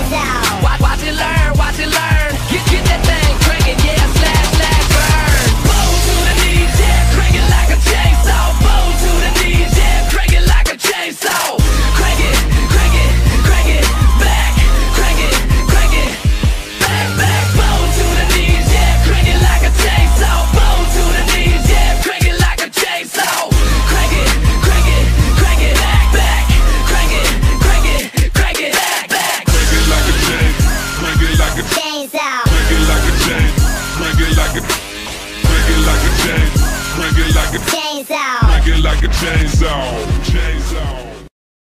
chainsaw. Watch it learn, watch it learn. Get that thing cranking, yeah, slash, slash, burn. Bow to the knees, yeah, crank it like a chainsaw. Bow to the knees, yeah, crank it like a chainsaw. Crank it, crank it, crank it, back, crank it, back, back. Bow to the knees, yeah, crank it like a chainsaw. Bow to the knees, yeah, crank it like a chainsaw. Crank it, crank it, crank it, back, back, crank it, back, back. Crank it like a chain, crank it like a Chainsaw. crank it like a chain, crank it like a crank it like a chain, crank it like a Chainsaw. crank it like a chainsaw, chainsaw.